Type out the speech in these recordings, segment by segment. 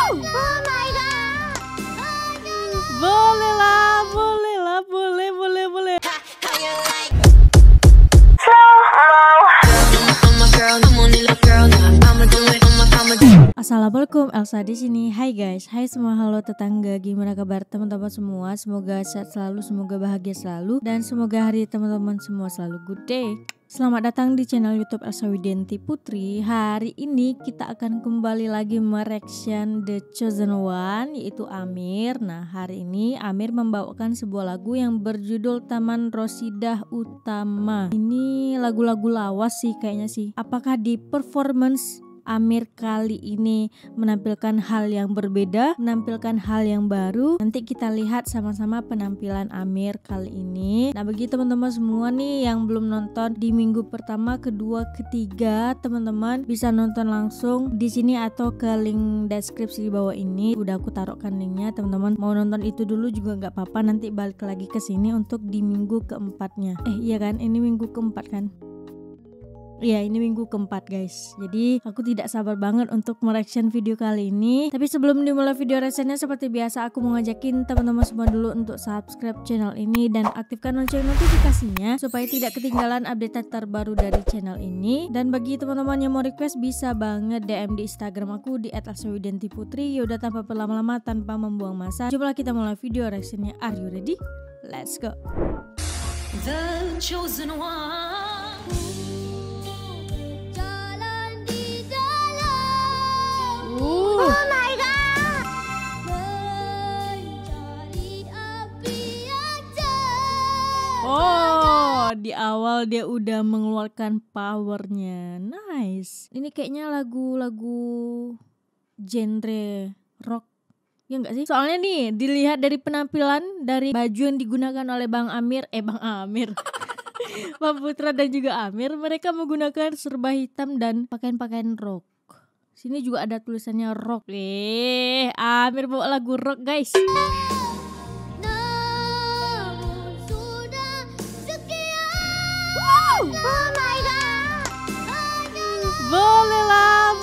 Boleh lah, boleh lah, boleh. Assalamualaikum, Elsa di sini. Hai guys, hai semua, halo tetangga. Gimana kabar teman-teman semua? Semoga sehat selalu, semoga bahagia selalu, dan semoga hari teman-teman semua selalu good day. Selamat datang di channel YouTube Elsa Widianti Putri. Hari ini kita akan kembali lagi mereaction The Chosen One, yaitu Amir. Nah, hari ini Amir membawakan sebuah lagu yang berjudul Taman Rosidah Utama. Ini lagu-lagu lawas sih kayaknya sih. Apakah di performance Amir kali ini menampilkan hal yang berbeda, menampilkan hal yang baru? Nanti kita lihat sama-sama penampilan Amir kali ini. Nah, bagi teman-teman semua nih yang belum nonton di minggu pertama, kedua, ketiga, teman-teman bisa nonton langsung di sini atau ke link deskripsi di bawah ini. Udah aku taruhkan linknya, teman-teman mau nonton itu dulu juga nggak apa-apa. Nanti balik lagi ke sini untuk di minggu keempatnya. Iya kan? Ini minggu keempat kan? Iya, ini minggu keempat guys. Jadi aku tidak sabar banget untuk mereaction video kali ini. Tapi sebelum dimulai video reactionnya, seperti biasa aku mau ngajakin teman-teman semua dulu untuk subscribe channel ini dan aktifkan lonceng notifikasinya supaya tidak ketinggalan update terbaru dari channel ini. Dan bagi teman-teman yang mau request bisa banget DM di Instagram aku di @elsawidiantiputri. Yaudah, tanpa berlama-lama, tanpa membuang masa, coba kita mulai video reactionnya. Are you ready? Let's go. The Chosen One. Oh my god. Oh, di awal dia udah mengeluarkan powernya. Nice. Ini kayaknya lagu-lagu genre rock, ya enggak sih? Soalnya nih dilihat dari penampilan, dari baju yang digunakan oleh Bang Amir, Bang Putra dan juga Amir, mereka menggunakan serba hitam dan pakaian-pakaian rock. Sini juga ada tulisannya rock. Amir bawa lagu rock guys. Namun sudah sekian. Oh my god. Boleh lah,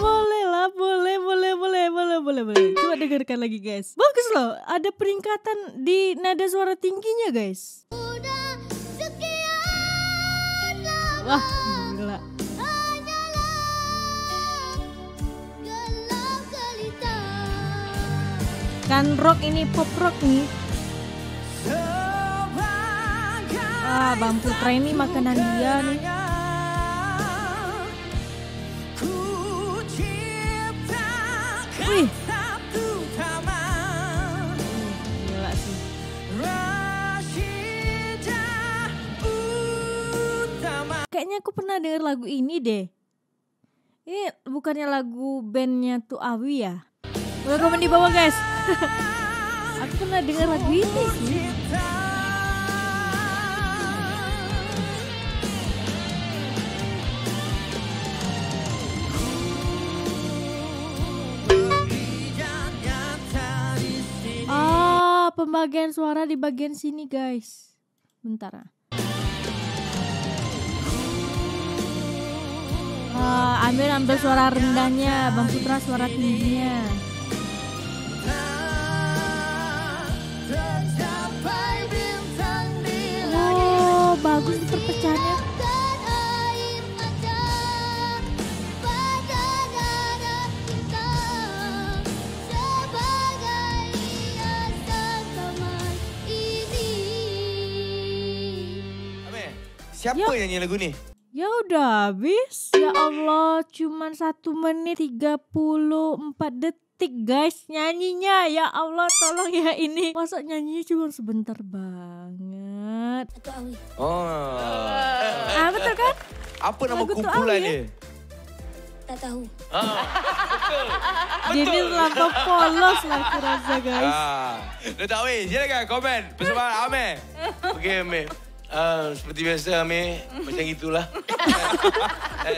boleh. Coba dengarkan lagi guys. Bagus loh, ada peringkatan di nada suara tingginya guys. Sudah sekian. Wah, gila. Kan rock ini, pop rock nih. Bang Putra ini makanan dia nih. Wih, gila sih. Kayaknya aku pernah denger lagu ini deh. Ini bukannya lagu bandnya tuh Awi ya? Boleh komen di bawah guys. Aku pernah dengar lagu ini sih. Pembagian suara di bagian sini guys. Bentar. Amir ambil suara rendahnya, Bang Putra suara tingginya. Oh, bagus perpecahannya. Siapa yang nyanyi lagu ni? Ya udah habis. Ya Allah, cuman 1 menit 34 detik guys nyanyinya. Ya Allah, tolong ya ini. Masa nyanyinya cuma sebentar banget. Oh. Betul kan? Apa nama lagu kumpulan dia? Tak tahu. Betul. Jadi terlampau polos lah aku rasa guys. Dah tahu silakan komen bersama Amir. Okey Amir. Seperti biasa Amir, macam gitulah.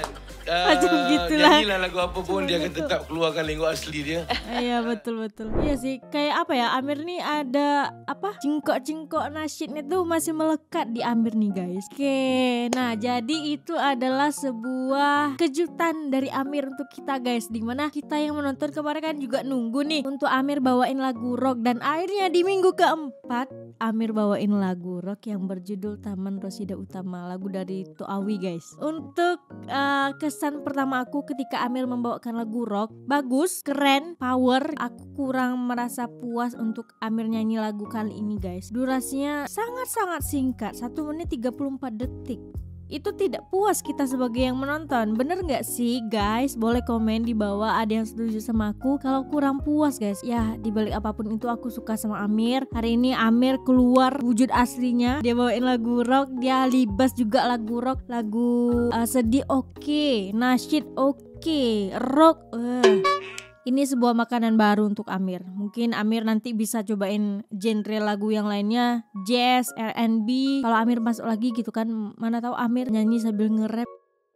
Macam gitulah. Nyanyilah lagu apa pun dia akan tetap keluarkan lingkup asli dia. Iya betul. Iya sih, kayak apa ya, Amir nih ada apa, cingkok-cingkok nasyidnya tuh masih melekat di Amir nih guys. Oke, nah jadi itu adalah sebuah kejutan dari Amir untuk kita guys, dimana kita yang menonton kemarin kan juga nunggu nih untuk Amir bawain lagu rock, dan akhirnya di minggu keempat Amir bawain lagu rock yang berjudul Taman Rosida Utama, lagu dari Toawi guys. Untuk kesan pertama aku ketika Amir membawakan lagu rock, bagus, keren, power. Aku kurang merasa puas untuk Amir nyanyi lagu kali ini guys. Durasinya sangat-sangat singkat, 1 menit 34 detik. Itu tidak puas kita sebagai yang menonton. Bener gak sih guys? Boleh komen di bawah ada yang setuju sama aku kalau kurang puas guys. Ya dibalik apapun itu aku suka sama Amir. Hari ini Amir keluar wujud aslinya. Dia bawain lagu rock, dia libas juga lagu rock. Lagu sedih oke, nasyid oke, rock Ini sebuah makanan baru untuk Amir. Mungkin Amir nanti bisa cobain genre lagu yang lainnya, jazz, R&B. Kalau Amir masuk lagi gitu kan, mana tahu Amir nyanyi sambil nge-rap.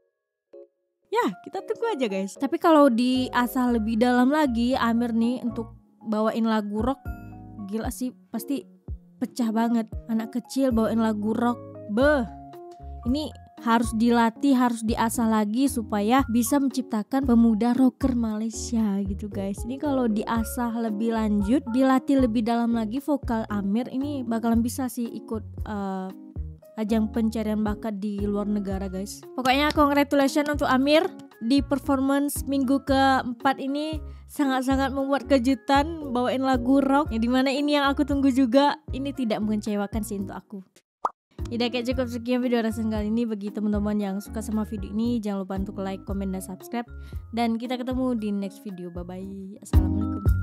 Ya, kita tunggu aja guys. Tapi kalau diasah lebih dalam lagi, Amir nih untuk bawain lagu rock, gila sih, pasti pecah banget. Anak kecil bawain lagu rock, ini harus dilatih, harus diasah lagi supaya bisa menciptakan pemuda rocker Malaysia gitu guys. Ini kalau diasah lebih lanjut, dilatih lebih dalam lagi vokal Amir, ini bakalan bisa sih ikut ajang pencarian bakat di luar negara guys. Pokoknya congratulations untuk Amir di performance minggu keempat ini, sangat-sangat membuat kejutan bawain lagu rock, yang dimana ini yang aku tunggu juga. Ini tidak mengecewakan sih untuk aku. Udah kayak cukup sekian video reaction kali ini. Bagi teman-teman yang suka sama video ini, jangan lupa untuk like, komen, dan subscribe. Dan kita ketemu di next video. Bye bye. Assalamualaikum.